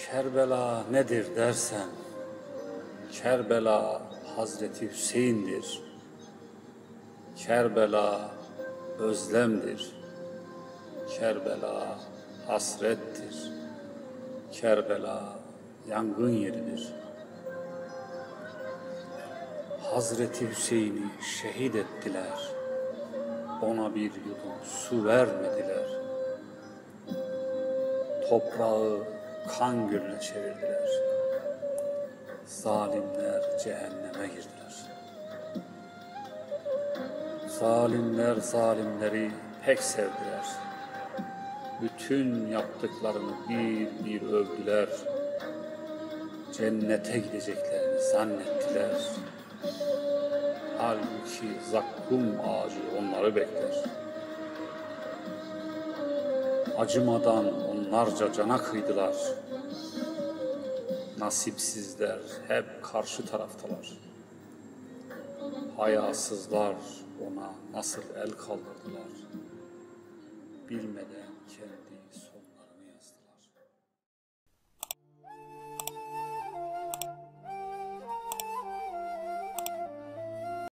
Kerbela nedir dersen, Kerbela Hazreti Hüseyin'dir. Kerbela özlemdir. Kerbela hasrettir. Kerbela yangın yeridir. Hazreti Hüseyin'i şehit ettiler. Ona bir yudum su vermediler. Toprağı kan gölüne çevirdiler. Zalimler cehenneme girdiler. Zalimler zalimleri pek sevdiler. Bütün yaptıklarını bir bir övdüler. Cennete gideceklerini zannettiler. Halbuki zakkum ağacı onları bekler. Acımadan onlarca cana kıydılar. Nasipsizler hep karşı taraftalar. Hayasızlar ona nasıl el kaldırdılar. Bilmeden kendi